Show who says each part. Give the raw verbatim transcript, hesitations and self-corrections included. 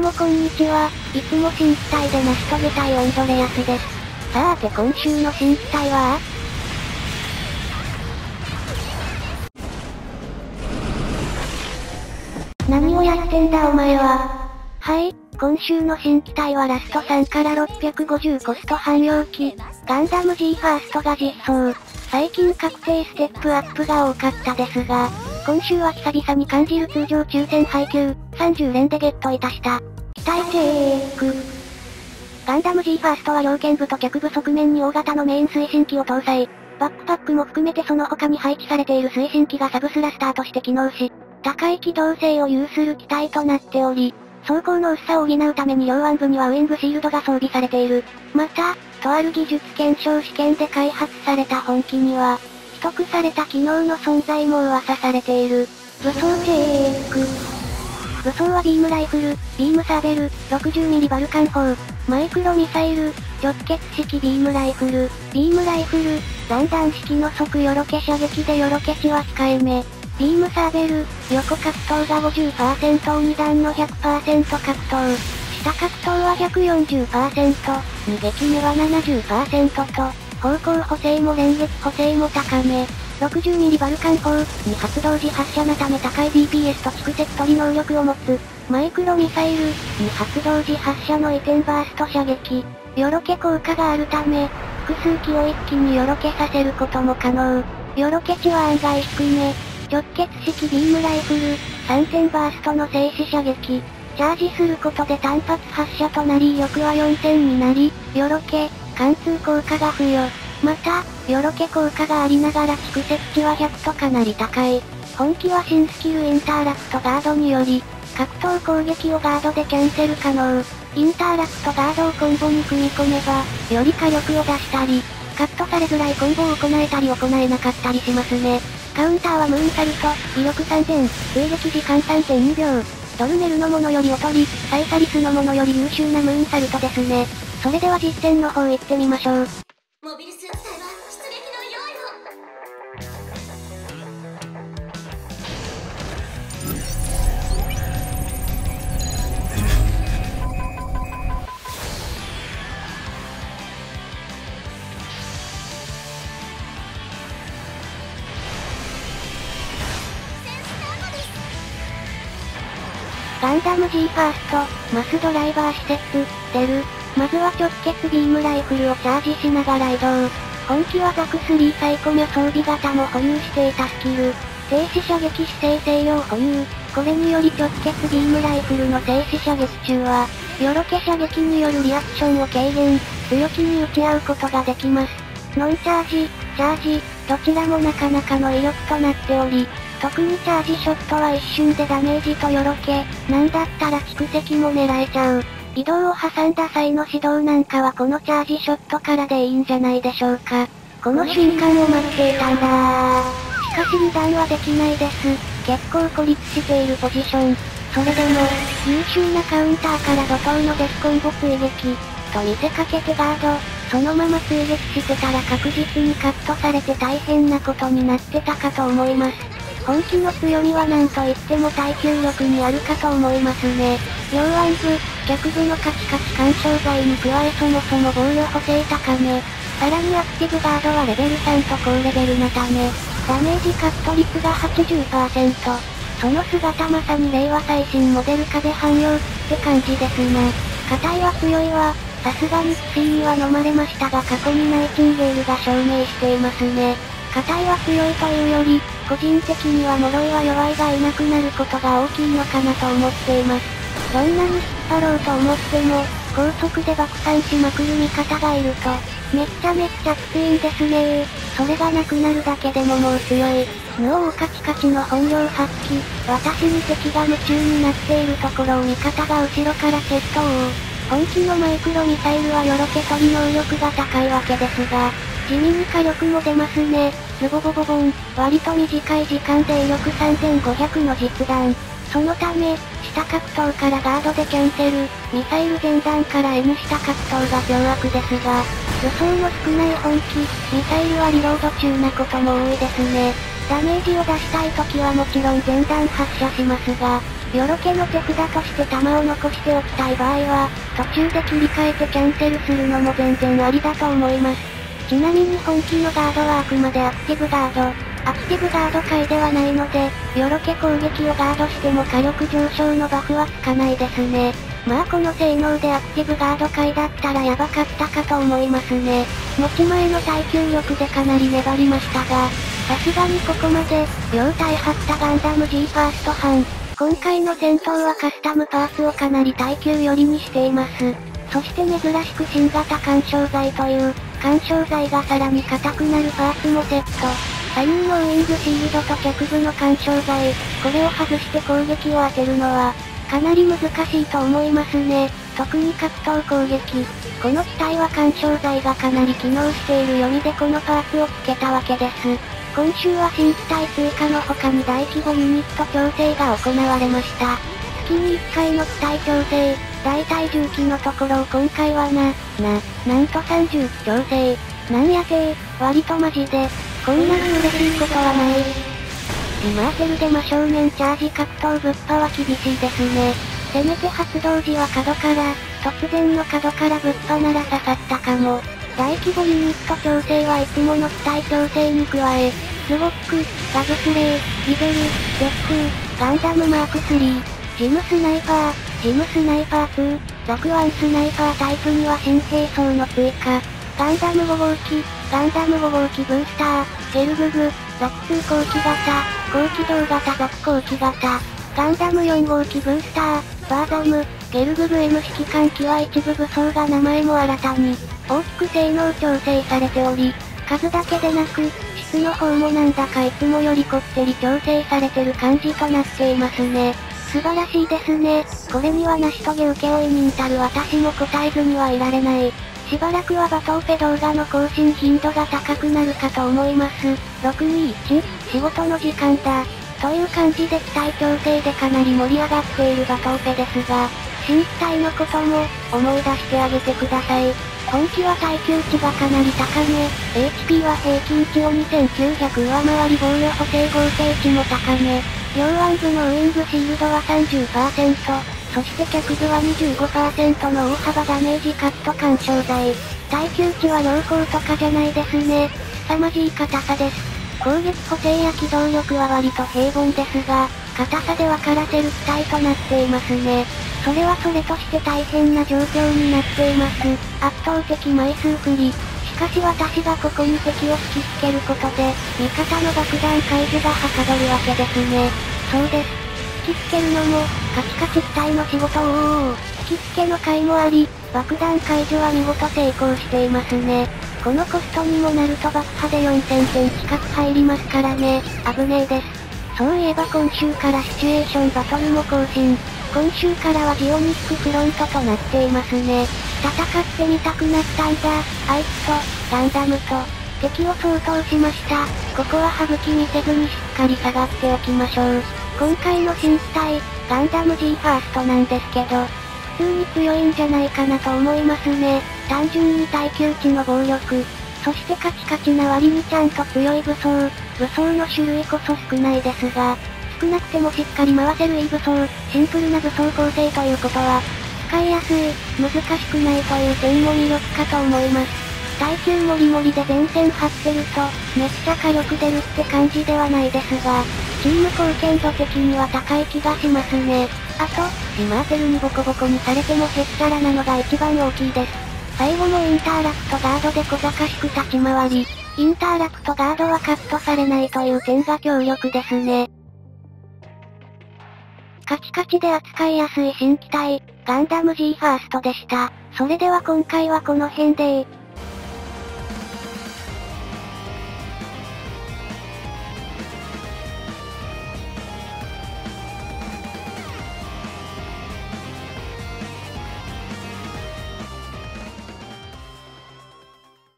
Speaker 1: もこんにちは。いつも新機体で成し遂げたいオンドレアスです。さーて今週の新機体は何をやってんだお前は。はい、今週の新機体はラストさんからろっぴゃくごじゅうコスト汎用機、ガンダム G ファーストが実装。最近確定ステップアップが多かったですが、今週は久々に感じる通常抽選配給、さんじゅう連でゲットいたした。機体チェック。ガンダム G ファーストは両肩部と脚部側面に大型のメイン推進機を搭載。バックパックも含めてその他に配置されている推進機がサブスラスターとして機能し、高い機動性を有する機体となっており、走行の薄さを補うために両腕部にはウイングシールドが装備されている。また、とある技術検証試験で開発された本機には、取得された機能の存在も噂されている。武装チェック。武装はビームライフル、ビームサーベル、ろくじゅうミリ バルカン砲、マイクロミサイル、直結式ビームライフル、ビームライフル、弾弾式の即よろけ射撃でよろけ値は控えめ。ビームサーベル、横格闘が ごじゅっパーセント、に段の ひゃくパーセント 格闘。下格闘は ひゃくよんじゅっパーセント、に撃目は ななじゅっパーセント と、方向補正も連撃補正も高め。ろくじゅうミリ バルカン砲に発動時発射のため高い ディーピーエス と蓄積取り能力を持つ。マイクロミサイルに発動時発射の移転バースト射撃。よろけ効果があるため、複数機を一気によろけさせることも可能。よろけ値は案外低め。直結式ビームライフル、さんてんバーストの静止射撃。チャージすることで単発発射となり威力はよんてんになり、よろけ、貫通効果が付与。また、よろけ効果がありながら蓄積値はひゃくとかなり高い。本機は新スキルインターラクトガードにより、格闘攻撃をガードでキャンセル可能。インターラクトガードをコンボに組み込めば、より火力を出したり、カットされづらいコンボを行えたり行えなかったりしますね。カウンターはムーンサルト、威力さんてん、追撃時間 さんてんにびょう。ドルネルのものより劣り、サイサリスのものより優秀なムーンサルトですね。それでは実践の方行ってみましょう。
Speaker 2: モビルスーツ隊は出撃の用意
Speaker 1: ガンダム G ファースト、マスドライバー施設、出る。まずは直結ビームライフルをチャージしながら移動。本機はザクスリーサイコミャ装備型も保有していたスキル。静止射撃姿勢制御保有。これにより直結ビームライフルの静止射撃中は、よろけ射撃によるリアクションを軽減、強気に撃ち合うことができます。ノンチャージ、チャージ、どちらもなかなかの威力となっており、特にチャージショットは一瞬でダメージとよろけ、なんだったら蓄積も狙えちゃう。移動を挟んだ際の指導なんかはこのチャージショットからでいいんじゃないでしょうか。この瞬間を待っていたんだー。しかしに段はできないです。結構孤立しているポジション。それでも、優秀なカウンターから怒涛のデスコンボ追撃、と見せかけてガード、そのまま追撃してたら確実にカットされて大変なことになってたかと思います。本機の強みはなんといっても耐久力にあるかと思いますね。両腕部、脚部のカチカチ干渉剤に加えそもそも防御補正高め。さらにアクティブガードはレベルさんと高レベルなため、ダメージカット率が はちじゅっパーセント。その姿まさに令和最新モデル壁汎用って感じですな。硬いは強いわ。さすがに薬には飲まれましたが過去にナイチンゲールが証明していますね。硬いは強いというより、個人的には呪いは弱いがいなくなることが大きいのかなと思っています。どんなに引っ張ろうと思っても、高速で爆散しまくる味方がいると、めっちゃめっちゃきついんですねー。それがなくなるだけでももう強い。ヌオーカチカチの本領発揮。私に敵が夢中になっているところを味方が後ろから決闘。本機のマイクロミサイルはよろけ取り能力が高いわけですが、地味に火力も出ますね。ズボボボボン、割と短い時間で威力さんぜんごひゃくの実弾。そのため、下格闘からガードでキャンセル、ミサイル前段から N 下格闘が凶悪ですが、予想の少ない本機、ミサイルはリロード中なことも多いですね。ダメージを出したい時はもちろん前段発射しますが、 よろけの手札として弾を残しておきたい場合は、途中で切り替えてキャンセルするのも全然ありだと思います。ちなみに本気のガードはあくまでアクティブガード。アクティブガード回ではないので、よろけ攻撃をガードしても火力上昇のバフはつかないですね。まあこの性能でアクティブガード回だったらヤバかったかと思いますね。持ち前の耐久力でかなり粘りましたが、さすがにここまで、両体張ったガンダム G ファースト班。今回の戦闘はカスタムパーツをかなり耐久寄りにしています。そして珍しく新型干渉剤という、干渉剤がさらに硬くなるパーツもセット。左右のウィングシールドと脚部の干渉剤、これを外して攻撃を当てるのは、かなり難しいと思いますね。特に格闘攻撃。この機体は干渉剤がかなり機能している読みでこのパーツを付けたわけです。今週は新機体追加の他に大規模ユニット調整が行われました。月にいっかいの機体調整、大体重機のところを今回はな、な、なんとさんじゅう機調整。なんやてー、割とマジで、こんなに嬉しいことはない。リマーテルで真正面チャージ格闘ぶっぱは厳しいですね。せめて発動時は角から、突然の角からぶっぱなら刺さったかも。大規模ユニット調整はいつもの機体調整に加え、スウォック、ラブスレイ、リベル、デック、ガンダムマークスリー、ジムスナイパー、ジムスナイパーツー、ザクワンスナイパータイプには新兵装の追加、ガンダムご号機、ガンダムご号機ブースター、ゲルググ、ザクツー後期型、高機動型ザク後期型、ガンダムよん号機ブースター、バーザム、ゲルググ M 指揮官機は一部武装が名前も新たに、大きく性能調整されており、数だけでなく、質の方もなんだかいつもよりこってり調整されてる感じとなっていますね。素晴らしいですね。これには成し遂げ請負人たる私も答えずにはいられない。しばらくはバトオペ動画の更新頻度が高くなるかと思います。ろくにいち、仕事の時間だ。という感じで機体調整でかなり盛り上がっているバトオペですが、新機体のことも、思い出してあげてください。今期は耐久値がかなり高め、エイチピー は平均値をにせんきゅうひゃく上回り防御補正合成値も高め、両腕部のウィングシールドは さんじゅっパーセント、そして脚部は にじゅうごパーセント の大幅ダメージカット干渉剤。耐久値は良好とかじゃないですね。凄まじい硬さです。攻撃補正や機動力は割と平凡ですが、硬さで分からせる機体となっていますね。それはそれとして大変な状況になっています。圧倒的枚数不利。しかし私がここに敵を引きつけることで、味方の爆弾解除がはかどるわけですね。そうです。引きつけるのも、カチカチ機体の仕事を引きつけの回もあり、爆弾解除は見事成功していますね。このコストにもなると爆破でよんせんてん近く入りますからね。危ねえです。そういえば今週からシチュエーションバトルも更新。今週からはジオニックフロントとなっていますね。戦ってみたくなったんだ。あいつと、ガンダムと、敵を相当しました。ここは省き見せずにしっかり下がっておきましょう。今回の新機体、ガンダム G ファーストなんですけど、普通に強いんじゃないかなと思いますね。単純に耐久値の暴力、そしてカチカチな割にちゃんと強い武装、武装の種類こそ少ないですが、少なくてもしっかり回せるいい武装、シンプルな武装構成ということは、使いやすい、難しくないという点も魅力かと思います。耐久もりもりで前線張ってると、めっちゃ火力出るって感じではないですが、チーム貢献度的には高い気がしますね。あと、リマーテルにボコボコにされてもへっちゃらなのが一番大きいです。最後もインターラクトガードで小賢しく立ち回り、インターラクトガードはカットされないという点が強力ですね。カチカチで扱いやすい新機体、ガンダム G ファーストでした。それでは今回はこの辺で